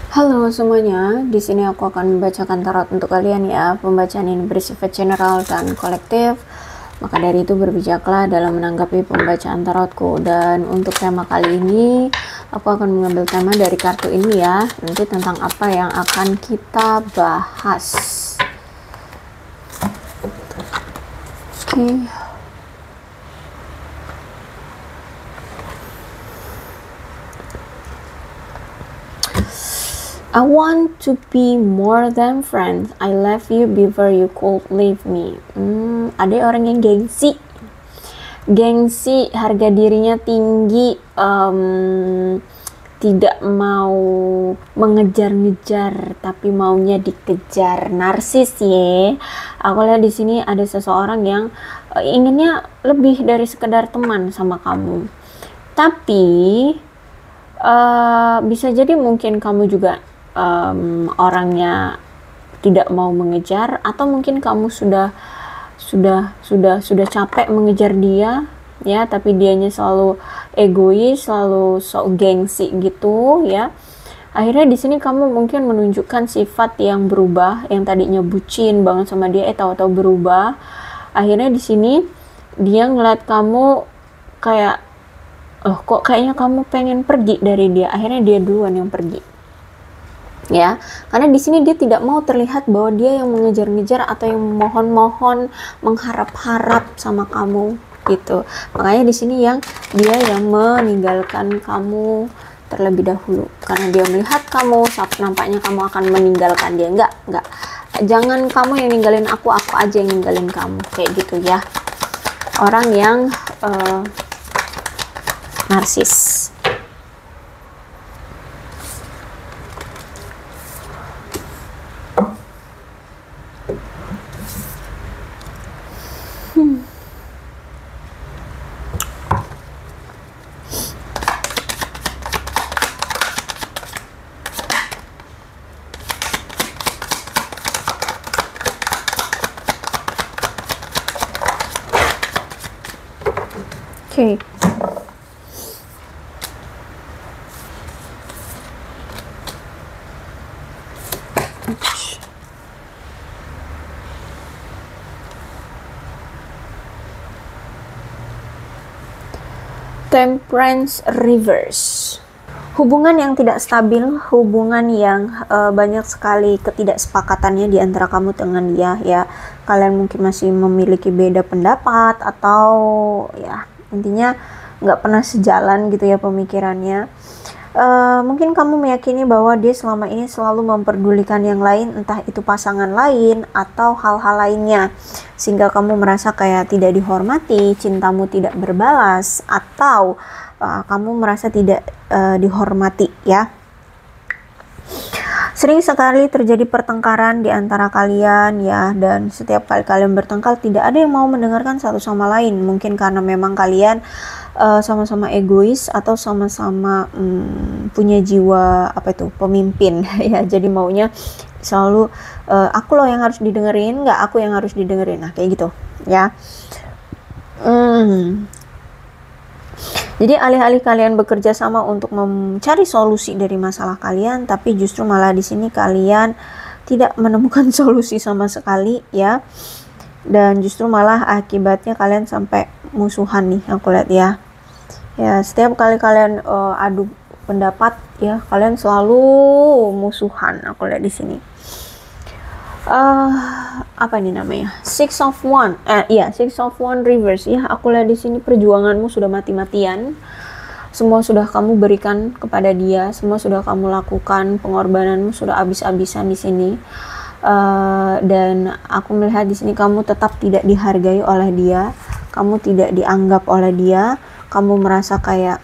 Halo semuanya, di sini aku akan membacakan tarot untuk kalian ya. Pembacaan ini bersifat general dan kolektif. Maka dari itu berbijaklah dalam menanggapi pembacaan tarotku. Dan untuk tema kali ini, aku akan mengambil tema dari kartu ini ya. Nanti tentang apa yang akan kita bahas. Oke. I want to be more than friends. I left you before you could leave me. Ada orang yang gengsi, harga dirinya tinggi, tidak mau mengejar-ngejar, tapi maunya dikejar. Narsis ya. Aku lihat di sini ada seseorang yang inginnya lebih dari sekedar teman sama kamu. Tapi bisa jadi mungkin kamu juga orangnya tidak mau mengejar, atau mungkin kamu sudah capek mengejar dia ya, tapi dianya selalu egois, selalu sok gengsi gitu ya. Akhirnya di sini kamu mungkin menunjukkan sifat yang berubah, yang tadinya bucin banget sama dia, tahu-tahu berubah. Akhirnya di sini dia ngeliat kamu kayak, kok kayaknya kamu pengen pergi dari dia. Akhirnya dia duluan yang pergi. Ya, karena di sini dia tidak mau terlihat bahwa dia yang mengejar-ngejar atau yang memohon-mohon, mengharap-harap sama kamu gitu. Makanya di sini dia yang meninggalkan kamu terlebih dahulu, karena dia melihat kamu nampaknya kamu akan meninggalkan dia. Enggak, jangan kamu yang ninggalin aku aja yang ninggalin kamu, kayak gitu ya. Orang yang narsis. Okay. Temperance reverse. Hubungan yang tidak stabil, hubungan yang banyak sekali ketidaksepakatannya di antara kamu dengan dia ya. Kalian mungkin masih memiliki beda pendapat, atau ya intinya nggak pernah sejalan gitu ya pemikirannya. Mungkin kamu meyakini bahwa dia selama ini selalu memperdulikan yang lain, entah itu pasangan lain atau hal-hal lainnya, sehingga kamu merasa kayak tidak dihormati, cintamu tidak berbalas, atau kamu merasa tidak dihormati ya. Sering sekali terjadi pertengkaran di antara kalian ya, dan setiap kali kalian bertengkar tidak ada yang mau mendengarkan satu sama lain. Mungkin karena memang kalian sama-sama egois, atau sama-sama punya jiwa pemimpin ya. Jadi maunya selalu aku loh yang harus didengerin, nggak aku yang harus didengerin. Nah kayak gitu ya. Jadi alih-alih kalian bekerja sama untuk mencari solusi dari masalah kalian, tapi justru malah di sini kalian tidak menemukan solusi sama sekali ya. Dan justru malah akibatnya kalian sampai musuhan nih, aku lihat ya. Ya, setiap kali kalian adu pendapat ya, kalian selalu musuhan, aku lihat di sini. Apa ini namanya? Six of Wands reverse ya. Aku lihat di sini perjuanganmu sudah mati-matian. Semua sudah kamu berikan kepada dia, semua sudah kamu lakukan, pengorbananmu sudah habis-habisan di sini. Dan aku melihat di sini kamu tetap tidak dihargai oleh dia, kamu tidak dianggap oleh dia, kamu merasa kayak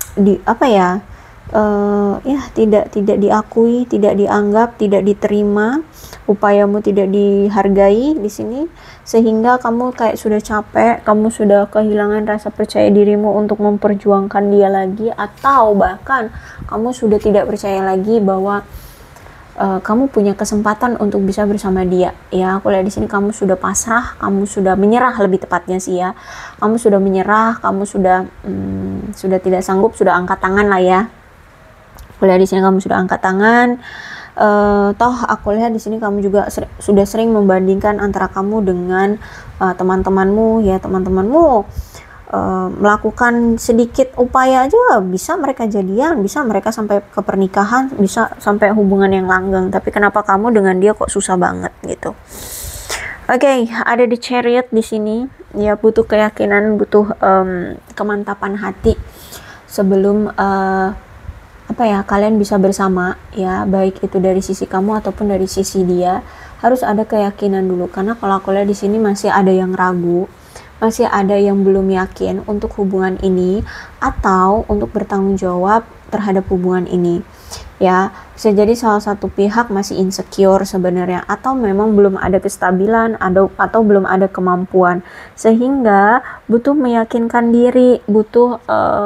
tidak diakui, tidak dianggap, tidak diterima, upayamu tidak dihargai di sini, sehingga kamu kayak sudah capek, kamu sudah kehilangan rasa percaya dirimu untuk memperjuangkan dia lagi, atau bahkan kamu sudah tidak percaya lagi bahwa kamu punya kesempatan untuk bisa bersama dia ya. Aku lihat di sini kamu sudah pasrah, kamu sudah menyerah, lebih tepatnya sih ya. Kamu sudah menyerah, kamu sudah tidak sanggup, sudah angkat tangan lah ya. Aku lihat di sini kamu sudah angkat tangan. Toh aku lihat di sini kamu juga sudah sering membandingkan antara kamu dengan teman-temanmu ya, teman-temanmu melakukan sedikit upaya aja bisa mereka jadian, bisa mereka sampai ke pernikahan, bisa sampai hubungan yang langgeng. Tapi kenapa kamu dengan dia kok susah banget gitu? Oke, ada di Chariot di sini ya, butuh keyakinan, butuh kemantapan hati sebelum kalian bisa bersama ya, baik itu dari sisi kamu ataupun dari sisi dia. Harus ada keyakinan dulu, karena kalau aku lihat di sini masih ada yang ragu, masih ada yang belum yakin untuk hubungan ini atau untuk bertanggung jawab terhadap hubungan ini ya. Bisa jadi salah satu pihak masih insecure sebenarnya, atau memang belum ada kestabilan atau belum ada kemampuan, sehingga butuh meyakinkan diri, butuh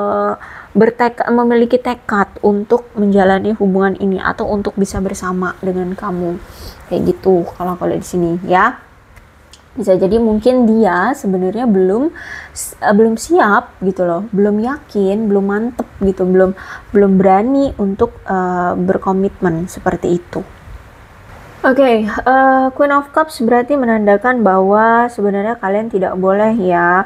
memiliki tekad untuk menjalani hubungan ini atau untuk bisa bersama dengan kamu, kayak gitu kalau aku lihat di sini ya. Bisa jadi mungkin dia sebenarnya belum siap gitu loh, belum yakin, belum mantep gitu, belum berani untuk berkomitmen seperti itu. Oke, Queen of Cups berarti menandakan bahwa sebenarnya kalian tidak boleh ya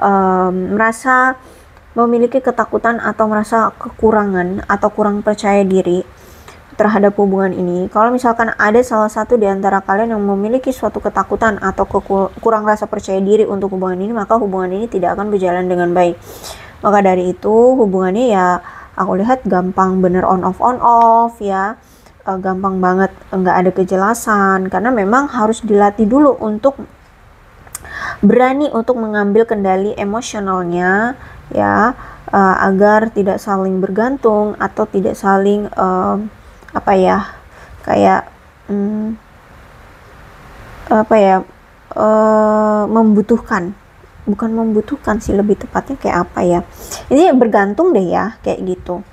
merasa memiliki ketakutan atau merasa kekurangan atau kurang percaya diri terhadap hubungan ini. Kalau misalkan ada salah satu di antara kalian yang memiliki suatu ketakutan atau kurang rasa percaya diri untuk hubungan ini, maka hubungan ini tidak akan berjalan dengan baik. Maka dari itu hubungannya ya aku lihat gampang bener on off ya, gampang banget nggak ada kejelasan, karena memang harus dilatih dulu untuk berani untuk mengambil kendali emosionalnya ya, agar tidak saling bergantung atau tidak saling membutuhkan sih, lebih tepatnya kayak apa ya, ini bergantung deh ya, kayak gitu.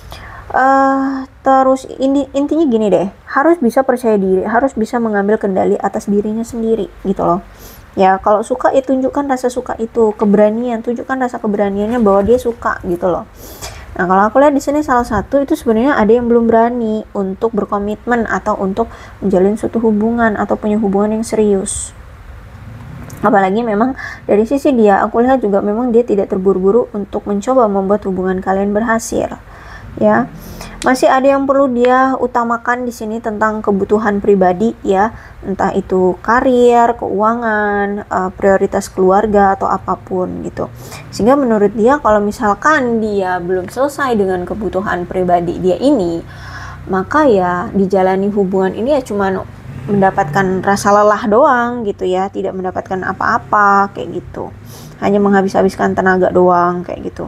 Terus intinya gini deh, harus bisa percaya diri, harus bisa mengambil kendali atas dirinya sendiri gitu loh ya. Kalau suka ya tunjukkan rasa suka itu, keberanian, tunjukkan rasa keberaniannya bahwa dia suka gitu loh. Nah, kalau aku lihat di sini salah satu itu sebenarnya ada yang belum berani untuk berkomitmen atau untuk menjalin suatu hubungan atau punya hubungan yang serius. Apalagi memang dari sisi dia, aku lihat juga memang dia tidak terburu-buru untuk mencoba membuat hubungan kalian berhasil ya. Masih ada yang perlu dia utamakan di sini tentang kebutuhan pribadi ya, entah itu karir, keuangan, prioritas keluarga atau apapun gitu. Sehingga menurut dia kalau misalkan dia belum selesai dengan kebutuhan pribadi dia ini, maka ya dijalani hubungan ini ya cuma mendapatkan rasa lelah doang gitu ya, tidak mendapatkan apa-apa kayak gitu. Hanya menghabis-habiskan tenaga doang kayak gitu.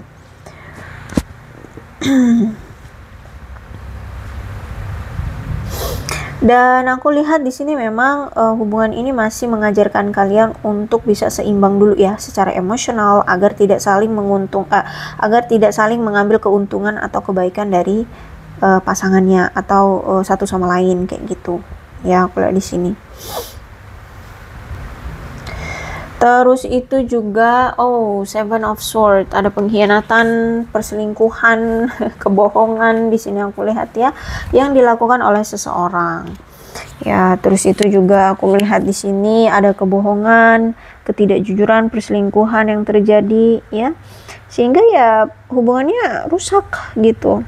Dan aku lihat di sini memang hubungan ini masih mengajarkan kalian untuk bisa seimbang dulu ya secara emosional, agar tidak saling agar tidak saling mengambil keuntungan atau kebaikan dari pasangannya atau satu sama lain kayak gitu. Ya, aku lihat di sini. Terus itu juga Seven of Swords, ada pengkhianatan, perselingkuhan, kebohongan di sini aku lihat ya, yang dilakukan oleh seseorang. Ya, terus itu juga aku melihat di sini ada kebohongan, ketidakjujuran, perselingkuhan yang terjadi ya. Sehingga ya hubungannya rusak gitu.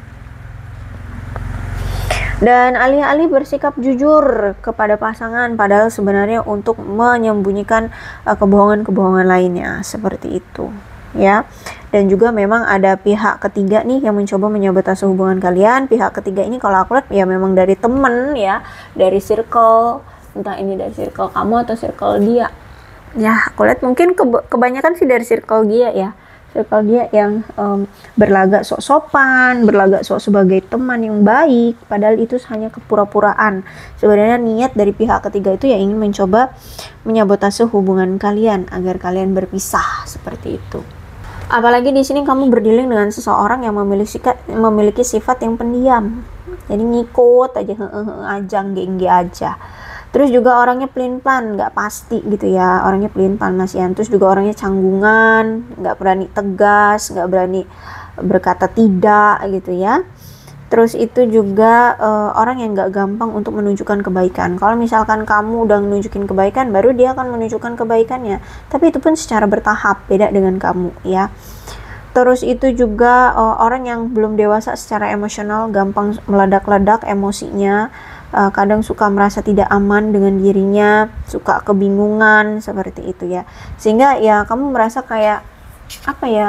Dan alih-alih bersikap jujur kepada pasangan, padahal sebenarnya untuk menyembunyikan kebohongan-kebohongan lainnya, seperti itu ya. Dan juga memang ada pihak ketiga nih yang mencoba menyabotase hubungan kalian. Pihak ketiga ini kalau aku lihat ya memang dari temen ya, dari circle, entah ini dari circle kamu atau circle dia ya. Aku lihat mungkin kebanyakan sih dari circle dia ya, circle dia yang berlagak sok sopan, berlagak sok sebagai teman yang baik, padahal itu hanya kepura-puraan. Sebenarnya niat dari pihak ketiga itu ya ingin mencoba menyabotase hubungan kalian agar kalian berpisah seperti itu. Apalagi di sini kamu berdealing dengan seseorang yang memiliki sifat yang pendiam, jadi ngikut aja, aja, gengge aja. Terus juga orangnya pelin-pelan, nggak pasti gitu ya, orangnya pelin-pelan Mas Ian. Terus juga orangnya canggungan, nggak berani tegas, nggak berani berkata tidak gitu ya. Terus itu juga orang yang gak gampang untuk menunjukkan kebaikan. Kalau misalkan kamu udah menunjukin kebaikan, baru dia akan menunjukkan kebaikannya. Tapi itu pun secara bertahap, beda dengan kamu ya. Terus itu juga orang yang belum dewasa secara emosional, gampang meledak-ledak emosinya, kadang suka merasa tidak aman dengan dirinya, suka kebingungan seperti itu ya. Sehingga ya kamu merasa kayak apa ya,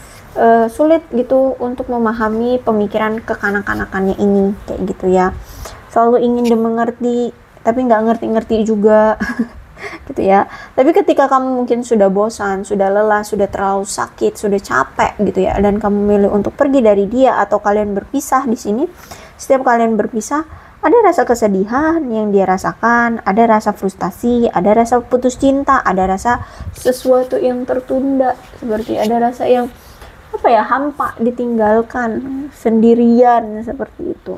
sulit gitu untuk memahami pemikiran kekanak-kanakannya ini, kayak gitu ya. Selalu ingin dimengerti tapi nggak ngerti-ngerti juga gitu ya. Tapi ketika kamu mungkin sudah bosan, sudah lelah, sudah terlalu sakit, sudah capek gitu ya, dan kamu milih untuk pergi dari dia atau kalian berpisah di sini, setiap kalian berpisah ada rasa kesedihan yang dia rasakan, ada rasa frustasi, ada rasa putus cinta, ada rasa sesuatu yang tertunda, seperti ada rasa yang apa ya, hampa, ditinggalkan, sendirian, seperti itu.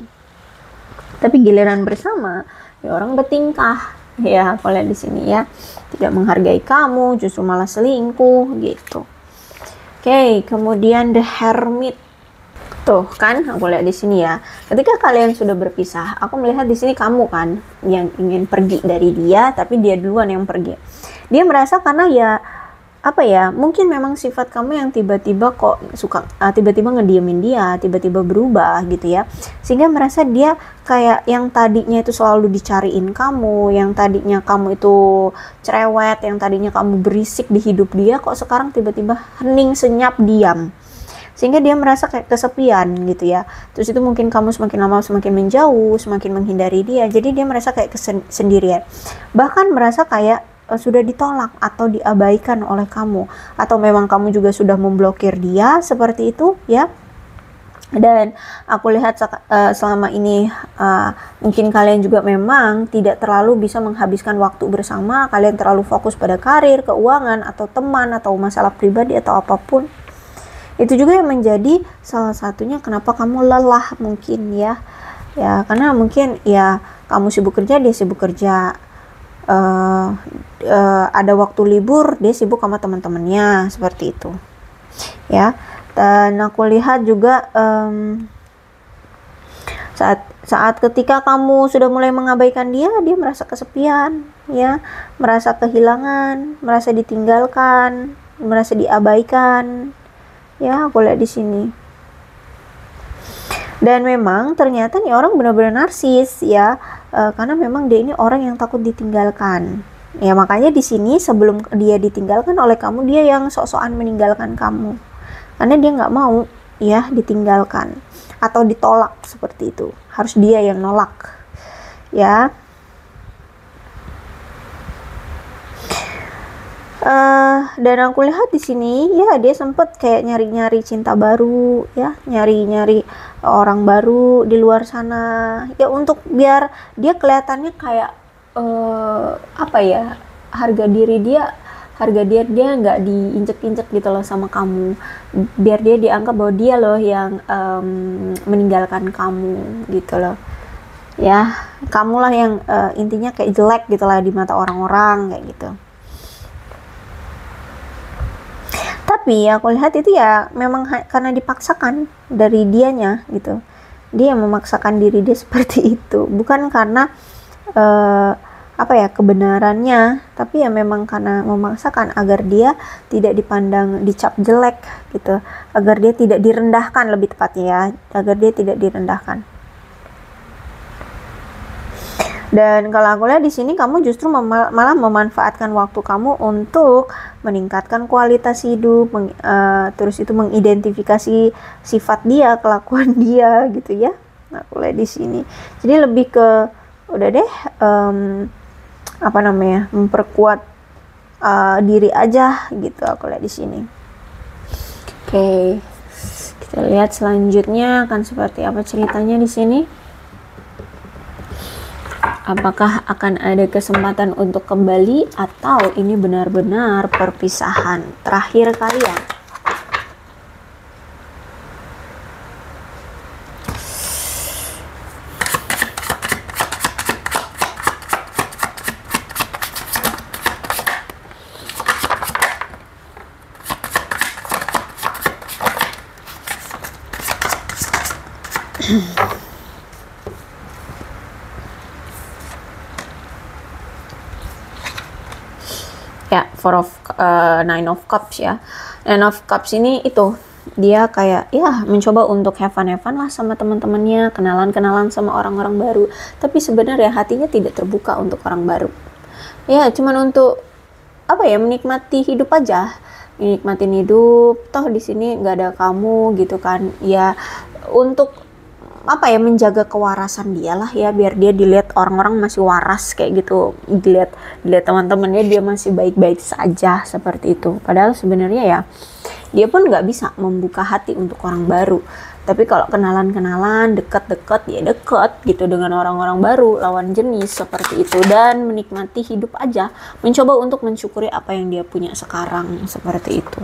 Tapi giliran bersama ya orang bertingkah ya, kalau di sini ya tidak menghargai kamu, justru malah selingkuh gitu. Oke, kemudian the hermit. Tuh kan, aku lihat di sini ya. Ketika kalian sudah berpisah, aku melihat di sini kamu kan yang ingin pergi dari dia, tapi dia duluan yang pergi. Dia merasa karena ya apa ya, mungkin memang sifat kamu yang tiba-tiba kok suka tiba-tiba ngediemin dia, tiba-tiba berubah gitu ya, sehingga merasa dia kayak yang tadinya itu selalu dicariin kamu, yang tadinya kamu itu cerewet, yang tadinya kamu berisik di hidup dia, kok sekarang tiba-tiba hening, senyap, diam, sehingga dia merasa kayak kesepian gitu ya. Terus itu mungkin kamu semakin lama semakin menjauh, semakin menghindari dia, jadi dia merasa kayak sendirian, bahkan merasa kayak sudah ditolak atau diabaikan oleh kamu, atau memang kamu juga sudah memblokir dia, seperti itu ya. Dan aku lihat selama ini mungkin kalian juga memang tidak terlalu bisa menghabiskan waktu bersama, kalian terlalu fokus pada karir, keuangan, atau teman, atau masalah pribadi, atau apapun. Itu juga yang menjadi salah satunya kenapa kamu lelah mungkin ya, karena mungkin ya kamu sibuk kerja, dia sibuk kerja, ada waktu libur, dia sibuk sama teman-temannya, seperti itu ya. Dan aku lihat juga saat ketika kamu sudah mulai mengabaikan dia, dia merasa kesepian ya, merasa kehilangan, merasa ditinggalkan, merasa diabaikan ya, aku lihat di sini. Dan memang ternyata nih orang benar-benar narsis ya, karena memang dia ini orang yang takut ditinggalkan ya. Makanya di sini sebelum dia ditinggalkan oleh kamu, dia yang sok-sokan meninggalkan kamu, karena dia nggak mau ya ditinggalkan atau ditolak seperti itu, harus dia yang nolak ya. Dan aku lihat di sini ya, dia sempet kayak nyari-nyari cinta baru ya, nyari-nyari orang baru di luar sana ya, untuk biar dia kelihatannya kayak apa ya, harga dia nggak diinjek-injek gitu loh sama kamu, biar dia dianggap bahwa dia loh yang meninggalkan kamu gitu loh ya, kamulah yang intinya kayak jelek gitu lah di mata orang-orang kayak gitu. Tapi aku lihat itu ya memang karena dipaksakan dari dianya gitu, dia memaksakan diri dia seperti itu, bukan karena apa ya kebenarannya, tapi ya memang karena memaksakan agar dia tidak dipandang, dicap jelek gitu, agar dia tidak direndahkan, lebih tepatnya ya, agar dia tidak direndahkan. Dan kalau aku lihat di sini kamu justru malah memanfaatkan waktu kamu untuk meningkatkan kualitas hidup, terus itu mengidentifikasi sifat dia, kelakuan dia gitu ya. Nah, aku lihat di sini. Jadi lebih ke udah deh apa namanya, memperkuat diri aja gitu, aku lihat di sini. Oke. Kita lihat selanjutnya akan seperti apa ceritanya di sini. Apakah akan ada kesempatan untuk kembali, atau ini benar-benar perpisahan terakhir kalian? Ya, Nine of Cups ya. Nine of Cups ini itu dia kayak ya mencoba untuk have fun lah sama teman-temannya, kenalan sama orang-orang baru. Tapi sebenarnya hatinya tidak terbuka untuk orang baru. Ya, cuman untuk apa ya, menikmati hidup aja, nikmatin hidup. Toh di sini nggak ada kamu gitu kan. Ya, untuk apa ya, menjaga kewarasan dia lah ya, biar dia dilihat orang-orang masih waras kayak gitu, dilihat teman-temannya dia masih baik-baik saja seperti itu. Padahal sebenarnya ya dia pun nggak bisa membuka hati untuk orang baru. Tapi kalau kenalan deket-deket ya deket gitu dengan orang-orang baru, lawan jenis seperti itu, dan menikmati hidup aja, mencoba untuk mensyukuri apa yang dia punya sekarang seperti itu.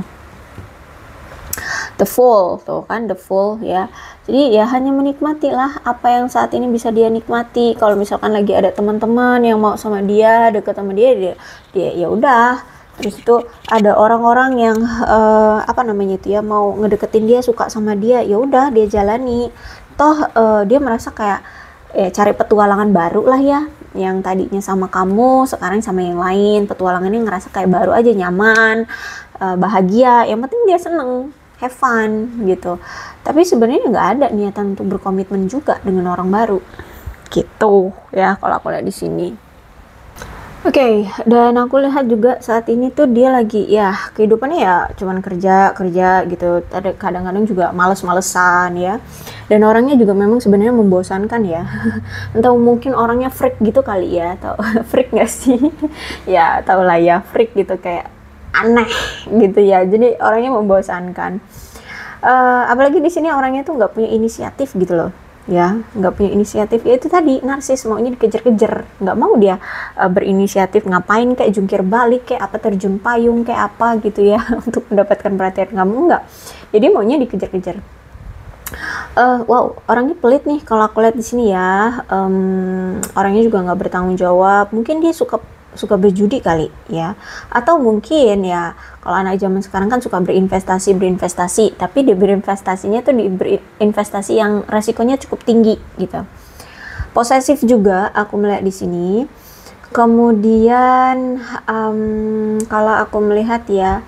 The Fool tuh kan, The Fool ya. Jadi ya hanya menikmati lah apa yang saat ini bisa dia nikmati. Kalau misalkan lagi ada teman-teman yang mau sama dia, deket sama dia ya udah. Terus itu ada orang-orang yang apa namanya itu ya, mau ngedeketin dia, suka sama dia, ya udah dia jalani. Toh dia merasa kayak cari petualangan baru lah ya. Yang tadinya sama kamu, sekarang sama yang lain. Petualangannya ngerasa kayak baru aja, nyaman, bahagia. Yang penting dia seneng, have fun gitu. Tapi sebenarnya nggak ada niatan untuk berkomitmen juga dengan orang baru gitu ya, kalau aku lihat di sini. Oke, dan aku lihat juga saat ini tuh dia lagi ya kehidupannya ya cuman kerja gitu. Kadang-kadang juga males-malesan ya. Dan orangnya juga memang sebenarnya membosankan ya. Entah mungkin orangnya freak gitu kali ya, atau freak nggak sih? Ya tau lah ya, freak gitu, kayak aneh gitu ya. Jadi orangnya membosankan. Apalagi di sini orangnya tuh nggak punya inisiatif gitu loh. Ya, nggak punya inisiatif. Ya itu tadi, narsis, maunya dikejar-kejar, nggak mau dia berinisiatif, ngapain kayak jungkir balik, kayak apa, terjun payung, kayak apa gitu ya untuk mendapatkan perhatian kamu, nggak. Jadi maunya dikejar-kejar. Wow, orangnya pelit nih kalau aku lihat di sini ya. Orangnya juga nggak bertanggung jawab. Mungkin dia suka berjudi kali ya, atau mungkin ya kalau anak zaman sekarang kan suka berinvestasi, tapi dia berinvestasinya tuh berinvestasi yang resikonya cukup tinggi gitu. Posesif juga aku melihat di sini. Kemudian kalau aku melihat ya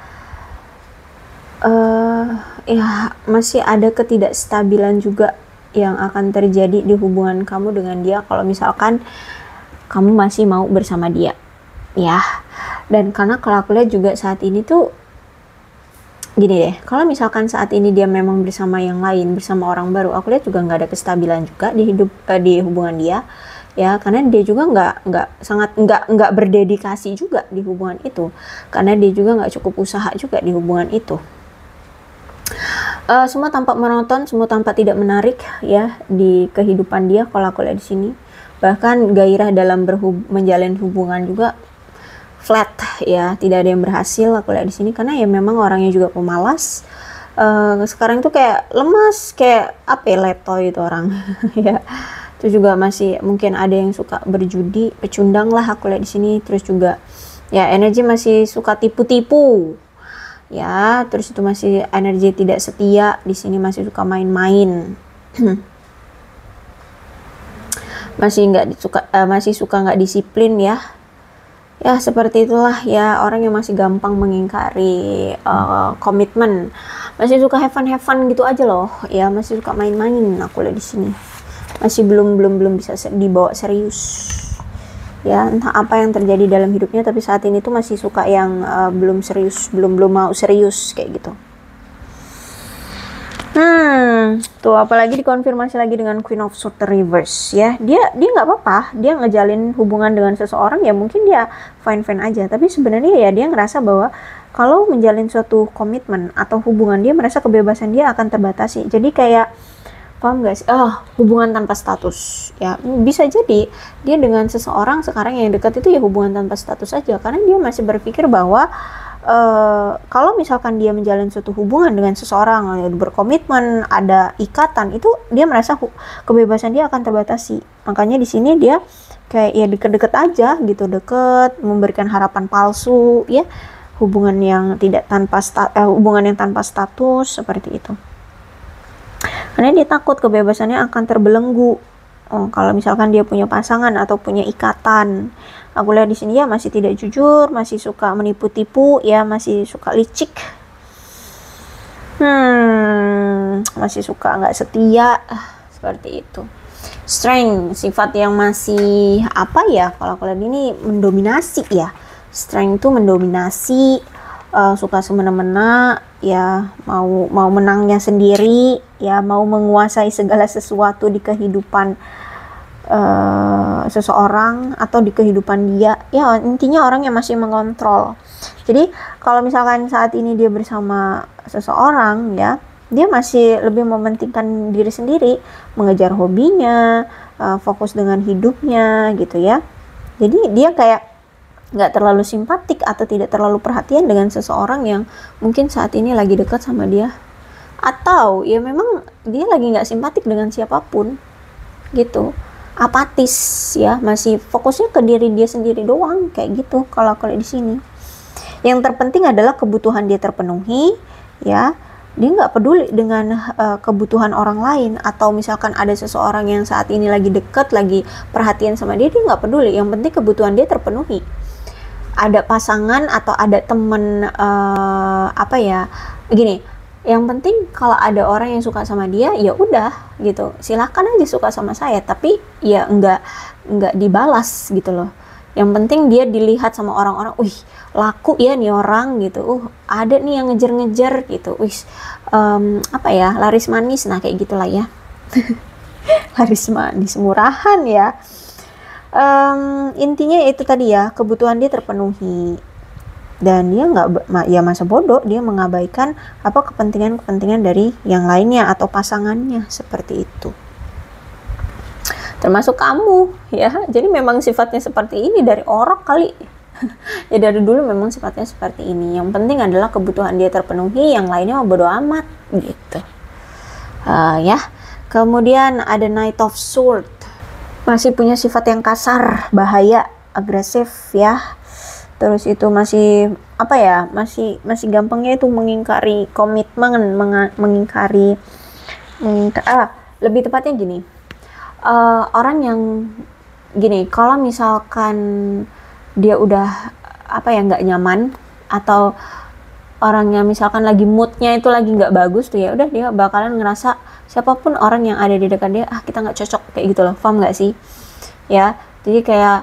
ya masih ada ketidakstabilan juga yang akan terjadi di hubungan kamu dengan dia kalau misalkan kamu masih mau bersama dia ya. Dan karena kalau aku lihat juga saat ini tuh gini deh, kalau misalkan saat ini dia memang bersama yang lain, bersama orang baru, aku lihat juga nggak ada kestabilan juga di hubungan dia ya, karena dia juga nggak berdedikasi juga di hubungan itu, karena dia juga nggak cukup usaha juga di hubungan itu. Semua tampak monoton, semua tampak tidak menarik ya di kehidupan dia kalau aku lihat di sini. Bahkan gairah dalam menjalin hubungan juga flat ya, tidak ada yang berhasil aku lihat di sini, karena ya memang orangnya juga pemalas. Sekarang tuh kayak lemas, kayak apa ya, letoy itu orang ya. Terus juga masih mungkin ada yang suka berjudi, pecundang lah aku lihat di sini. Terus juga ya energi masih suka tipu-tipu ya. Terus itu masih energi tidak setia di sini, masih suka main-main. masih suka nggak disiplin ya. Ya seperti itulah ya, orang yang masih gampang mengingkari komitmen, masih suka have fun gitu aja loh ya, masih suka main-main aku lihat di sini, masih belum bisa dibawa serius ya. Entah apa yang terjadi dalam hidupnya, tapi saat ini tuh masih suka yang belum serius, belum mau serius kayak gitu. Tuh apalagi dikonfirmasi lagi dengan Queen of Swords reverse ya. Dia nggak apa-apa, dia ngejalin hubungan dengan seseorang ya, mungkin dia fine aja, tapi sebenarnya ya dia ngerasa bahwa kalau menjalin suatu komitmen atau hubungan, dia merasa kebebasan dia akan terbatasi. Jadi kayak, paham gak sih? Hubungan tanpa status ya, bisa jadi dia dengan seseorang sekarang yang dekat itu ya hubungan tanpa status aja, karena dia masih berpikir bahwa kalau misalkan dia menjalin suatu hubungan dengan seseorang, berkomitmen, ada ikatan, itu dia merasa kebebasan dia akan terbatasi. Makanya di sini dia kayak ya deket-deket aja gitu, deket, memberikan harapan palsu ya, hubungan yang tanpa status seperti itu. Karena dia takut kebebasannya akan terbelenggu Oh, kalau misalkan dia punya pasangan atau punya ikatan, aku lihat di sini ya masih tidak jujur, masih suka menipu-tipu, ya masih suka licik, masih suka nggak setia, seperti itu. Strength, sifat yang masih apa ya? Kalau aku lihat ini mendominasi ya. Strength itu mendominasi, suka semena-mena, ya mau menangnya sendiri, ya mau menguasai segala sesuatu di kehidupan seseorang atau di kehidupan dia, ya intinya orang yang masih mengontrol. Jadi kalau misalkan saat ini dia bersama seseorang, ya dia masih lebih mementingkan diri sendiri, mengejar hobinya, fokus dengan hidupnya gitu ya. Jadi dia kayak nggak terlalu simpatik atau tidak terlalu perhatian dengan seseorang yang mungkin saat ini lagi dekat sama dia, atau ya memang dia lagi nggak simpatik dengan siapapun gitu, apatis ya, masih fokusnya ke diri dia sendiri doang kayak gitu. Kalau di sini yang terpenting adalah kebutuhan dia terpenuhi, ya dia nggak peduli dengan kebutuhan orang lain, atau misalkan ada seseorang yang saat ini lagi deket, lagi perhatian sama dia, dia nggak peduli, yang penting kebutuhan dia terpenuhi. Ada pasangan atau ada temen apa ya, gini, yang penting kalau ada orang yang suka sama dia, ya udah gitu, silahkan aja suka sama saya, tapi ya nggak dibalas gitu loh. Yang penting dia dilihat sama orang-orang, wih laku ya nih orang gitu, ada nih yang ngejar-ngejar gitu, wih apa ya, laris manis, nah kayak gitulah ya. Laris manis, murahan ya. Intinya itu tadi ya, kebutuhan dia terpenuhi, dan dia nggak, ya masa bodoh dia mengabaikan apa kepentingan dari yang lainnya atau pasangannya, seperti itu. Termasuk kamu ya, jadi memang sifatnya seperti ini dari orang kali. Ya dari dulu memang sifatnya seperti ini, yang penting adalah kebutuhan dia terpenuhi, yang lainnya mau bodo amat gitu. Ya kemudian ada Knight of Swords, masih punya sifat yang kasar, bahaya, agresif ya. Terus itu masih apa ya, masih gampangnya itu mengingkari komitmen, mengingkari lebih tepatnya gini, orang yang gini, kalau misalkan dia udah apa ya, nggak nyaman, atau orangnya misalkan lagi moodnya itu lagi nggak bagus tuh, ya udah dia bakalan ngerasa siapapun orang yang ada di dekat dia, kita nggak cocok, kayak gitu loh, paham nggak sih ya. Jadi kayak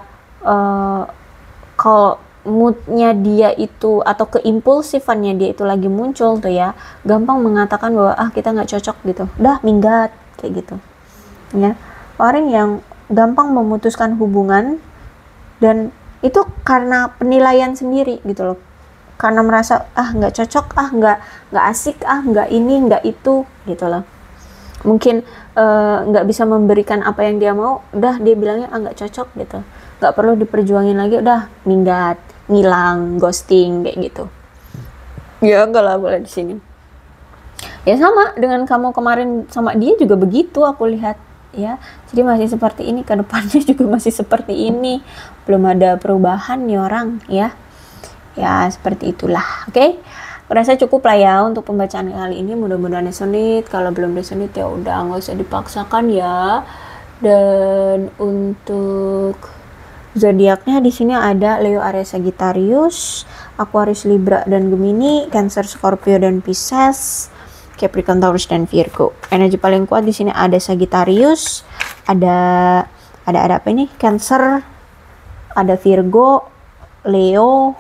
kalau moodnya dia itu atau keimpulsifannya dia itu lagi muncul tuh ya, gampang mengatakan bahwa kita nggak cocok gitu, dah minggat, kayak gitu ya. Orang yang gampang memutuskan hubungan, dan itu karena penilaian sendiri gitu loh, karena merasa nggak cocok, nggak asik, nggak ini nggak itu gitu loh. Mungkin nggak bisa memberikan apa yang dia mau, udah dia bilangnya nggak cocok gitu, nggak perlu diperjuangin lagi, udah minggat, ngilang, ghosting kayak gitu ya. Enggak lah, boleh di sini ya, sama dengan kamu kemarin sama dia juga begitu aku lihat ya. Jadi masih seperti ini, ke depannya juga masih seperti ini, belum ada perubahan nih orang ya. Ya seperti itulah. Oke, rasa cukup lah ya untuk pembacaan kali ini, mudah-mudahan resonate. Kalau belum resonate ya udah, nggak usah dipaksakan ya. Dan untuk zodiaknya di sini ada Leo, Aries, Sagittarius, Aquarius, Libra dan Gemini, Cancer, Scorpio dan Pisces, Capricorn, Taurus dan Virgo. Energi paling kuat di sini ada Sagittarius, ada apa ini? Cancer, ada Virgo, Leo.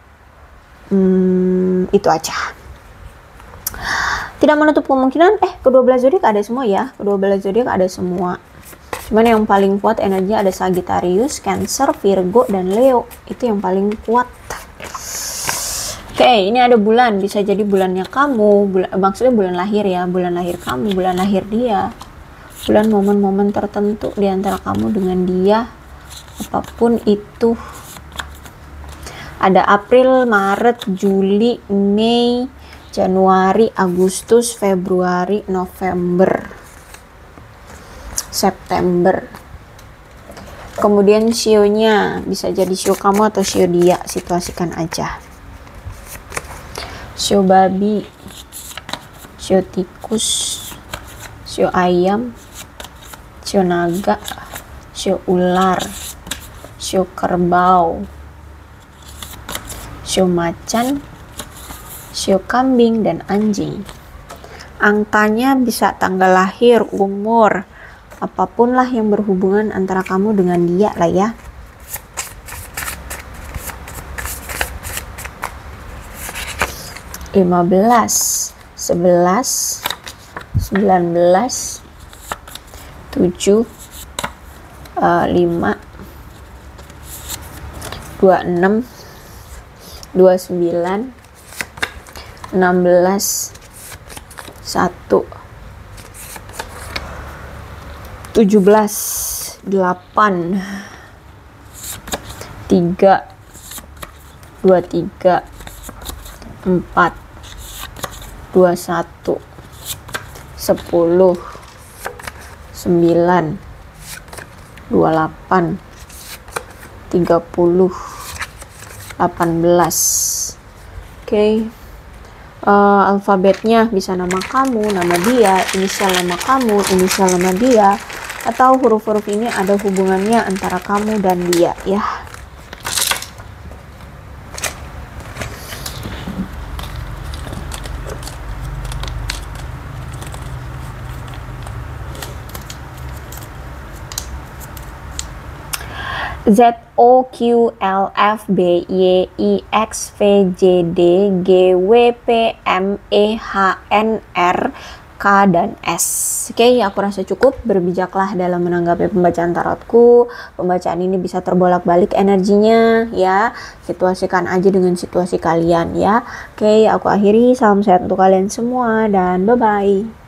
Itu aja. Tidak menutup kemungkinan kedua belas zodiak ada semua ya. Kedua belas zodiak ada semua. Cuman yang paling kuat energinya ada Sagittarius, Cancer, Virgo dan Leo. Itu yang paling kuat. Oke, ini ada bulan, bisa jadi bulannya kamu, maksudnya bulan lahir ya, bulan lahir kamu, bulan lahir dia, bulan momen-momen tertentu di antara kamu dengan dia, apapun itu. Ada April, Maret, Juli, Mei, Januari, Agustus, Februari, November, September. Kemudian shio-nya bisa jadi shio kamu atau shio dia, situasikan aja. Shio babi, shio tikus, shio ayam, Sio naga, sio ular, sio kerbau, sio macan, sio kambing, dan anjing. Angkanya bisa tanggal lahir, umur, apapun lah yang berhubungan antara kamu dengan dia lah ya. Lima belas, 11, 19, 7, 5, 26, 29, 16, 1, 17, 8, 3, 23, 4, 21, 10, 9, 28, 30, 18. Oke. Alfabetnya bisa nama kamu, nama dia, inisial nama kamu, inisial nama dia, atau huruf-huruf ini ada hubungannya antara kamu dan dia ya. Z, O, Q, L, F, B, Y, I, X, V, J, D, G, W, P, M, E, H, N, R, K, dan S. Oke, aku rasa cukup. Berbijaklah dalam menanggapi pembacaan tarotku. Pembacaan ini bisa terbolak-balik energinya ya. Situasikan aja dengan situasi kalian ya. Oke, aku akhiri. Salam sehat untuk kalian semua dan bye-bye.